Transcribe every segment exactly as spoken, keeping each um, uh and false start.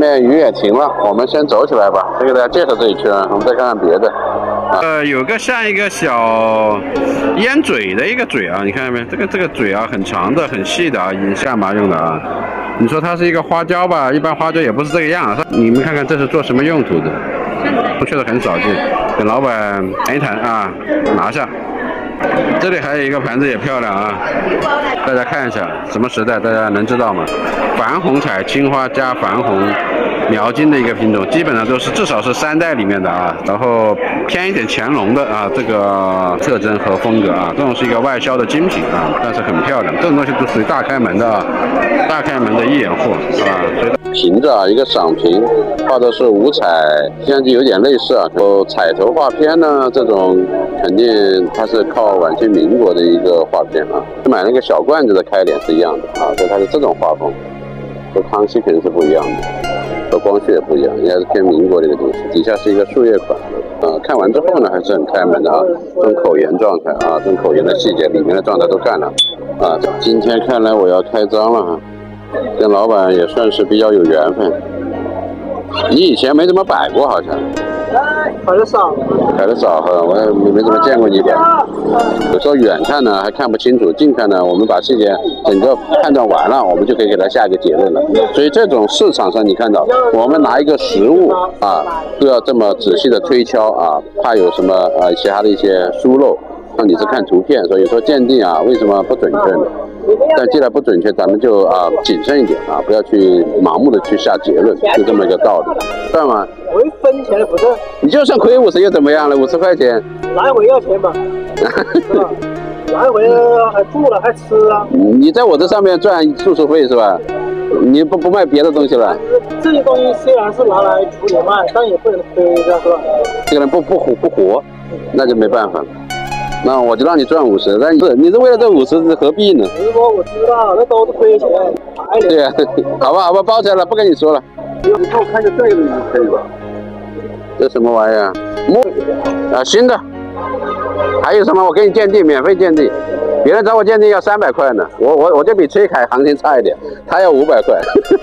面雨也停了，我们先走起来吧。先给大家介绍这一圈，我们再看看别的。呃，有个像一个小烟嘴的一个嘴啊，你看到没？这个这个嘴啊，很长的、很细的啊，引干嘛用的啊？你说它是一个花椒吧？一般花椒也不是这个样啊。你们看看这是做什么用途的？确实很少见，跟老板谈一谈啊，拿下。这里还有一个盘子也漂亮啊，大家看一下什么时代，大家能知道吗？矾红彩青花加矾红描金的一个品种，基本上都是至少是三代里面的啊，然后偏一点乾隆的啊，这个特征和风格啊，这种是一个外销的精品啊，但是很漂亮，这种东西都属于大开门的啊，大开门的一眼货啊。所以瓶子啊，一个赏瓶，画的是五彩，相机有点类似啊。然后彩头画片呢，这种肯定它是靠晚清民国的一个画片啊。买那个小罐子的开脸是一样的啊，所以它是这种画风，和康熙肯定是不一样的，和光绪也不一样，应该是偏民国的一个东西。底下是一个树叶款，呃，看完之后呢，还是很开门的啊，这种口沿状态啊，这种口沿的细节，里面的状态都干了啊。今天看来我要开张了哈。跟老板也算是比较有缘分。你以前没怎么摆过，好像。 摆的少。 摆的少哈，我也没怎么见过你摆。有时候远看呢还看不清楚，近看呢我们把细节整个判断完了，我们就可以给它下一个结论了。所以这种市场上你看到，我们拿一个实物啊，都要这么仔细的推敲啊，怕有什么呃其他的一些疏漏。让你是看图片，所以说鉴定啊，为什么不准确呢？但既然不准确，咱们就啊谨慎一点啊，不要去盲目的去下结论，就这么一个道理，知道吗？ 我一分钱都不挣。你就算亏五十又怎么样了？五十块钱， 来回要钱嘛，是吧？来回还住了还吃啊。 你在我这上面赚住宿费是吧？你不不卖别的东西了？ 这些东西虽然是拿来处理卖，但也不能亏，是吧？ 这个人不不活不活，那就没办法。那我就让你赚五十，但是你是为了这五十，何必呢？ 直播我知道，那都是亏钱。 对呀、啊，好吧，好吧，包起来了，不跟你说了。 你给我看个这个东西可以吧？ 这什么玩意儿？木啊，新的。还有什么？我给你鉴定，免费鉴定。别人找我鉴定要三百块呢，我我我就比崔凯行情差一点，他要五百块，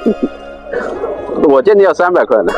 我鉴定要三百块呢。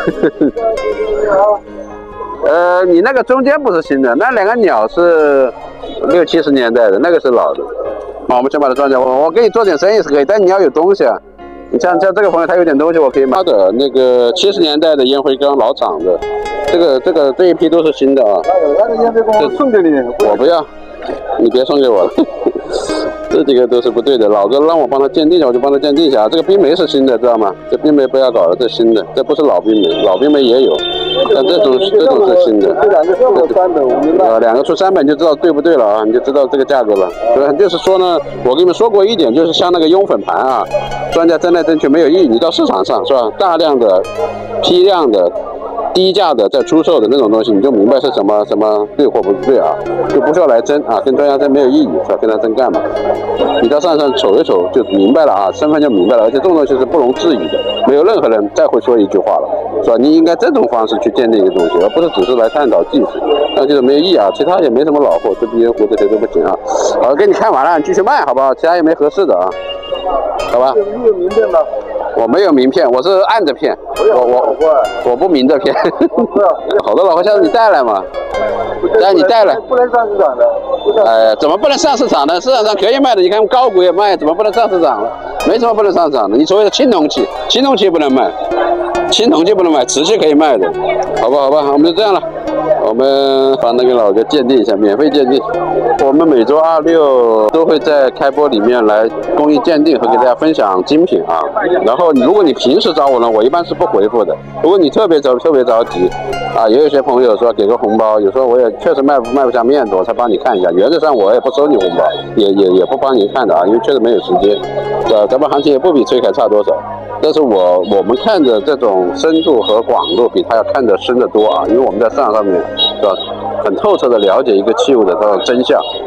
呃，你那个中间不是新的，那两个鸟是六七十年代的，那个是老的。好，我们先把它装起来。我我给你做点生意是可以，但你要有东西啊。你像像这个朋友，他有点东西，我可以买。他的那个七十年代的烟灰缸，老厂的，这个这个这一批都是新的啊。 那个烟灰缸送给你， 我不要，你别送给我了。这几个都是不对的，老子让我帮他鉴定一下，我就帮他鉴定一下。这个冰梅是新的，知道吗？这冰梅不要搞了，这新的，这不是老冰梅，老冰梅也有，但这种这种是新的。 这两个出三本，我明白。 啊，两个出三本就知道对不对了啊，你就知道这个价格了。所以就是说呢，我跟你们说过一点，就是像那个拥粉盘啊，专家争来争去没有意义。你到市场上是吧，大量的、批量的。低价的在出售的那种东西，你就明白是什么什么对或不对啊，就不需要来争啊，跟专家争没有意义，是吧？跟他争干嘛？你到上上瞅一瞅就明白了啊，身份就明白了，而且这种东西是不容置疑的，没有任何人再会说一句话了，是吧？你应该这种方式去鉴定一个东西，而不是只是来探讨技术，那就是没有意义啊。其他也没什么老货，这鼻烟壶这些都不行啊。好，给你看完了，你继续卖好不好？其他也没合适的啊，好吧？ 你有名片吗？ 我没有名片，我是按着骗，我我我不明着骗。好多老货，下次你带来嘛，带你带来。 不能上市场的。 哎，怎么不能上市场呢？市场上可以卖的，你看高股也卖，怎么不能上市场了？没什么不能上市场的。你所谓的青铜器，青铜器不能卖，青铜器不能卖，瓷器可以卖的，好吧好吧，我们就这样了。我们帮那个老哥鉴定一下，免费鉴定。我们每周二六都会在开播里面来公益鉴定和给大家分享精品啊。然后如果你平时找我呢，我一般是不回复的。如果你特别着特别着急啊，也有些朋友说给个红包，有时候我也确实卖不卖不下面子，我才帮你看一下。原则上我也不收你红包，也也也不帮你看的啊，因为确实没有时间。呃，咱们行情也不比崔凯差多少。但是我我们看的这种深度和广度比他要看得深得多啊，因为我们在市场上面是吧，很透彻的了解一个器物的这种真相